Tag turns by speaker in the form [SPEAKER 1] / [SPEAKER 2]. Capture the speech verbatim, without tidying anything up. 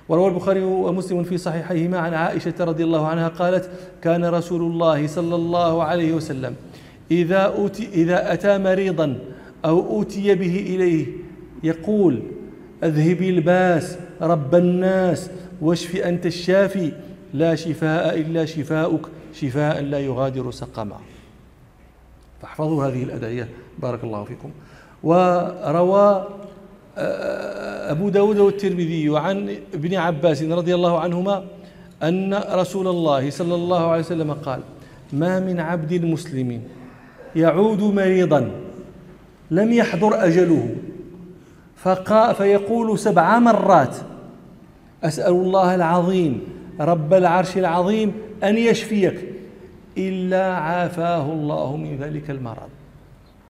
[SPEAKER 1] وروى البخاري ومسلم في صحيحيهما عن عائشة رضي الله عنها قالت: كان رسول الله صلى الله عليه وسلم إذا أوتي إذا أتى مريضا أو أوتي به إليه يقول: أذهبي الباس رب الناس واشف أنت الشافي لا شفاء إلا شفاؤك شفاء لا يغادر سقما. فاحفظوا هذه الأدعية بارك الله فيكم. وروى أبو داود والترمذي عن ابن عباس رضي الله عنهما أن رسول الله صلى الله عليه وسلم قال: ما من عبد مسلم يعود مريضا لم يحضر أجله فيقول سبع مرات: أسأل الله العظيم رب العرش العظيم أن يشفيك، إلا عافاه الله من ذلك المرض.